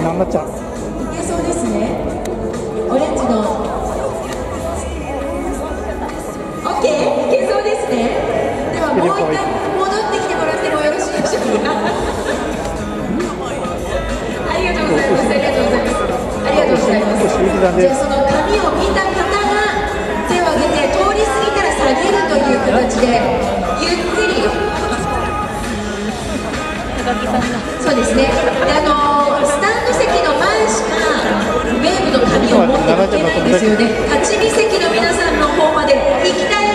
頑張っちゃう。 いけそうですね。オレンジの OK、 いけそうですね。ではもう一回戻ってきてもらってもよろしいでしょうか。ありがとうございます。ありがとうございます。ありがとうございます。じゃあその紙を見た方が手を挙げて、通り過ぎたら下げるという形でゆっくり。そうですね。でスタンド席の前しかウェーブの紙を持っていけないんですよね。立ち見席の皆さんの方まで行きたい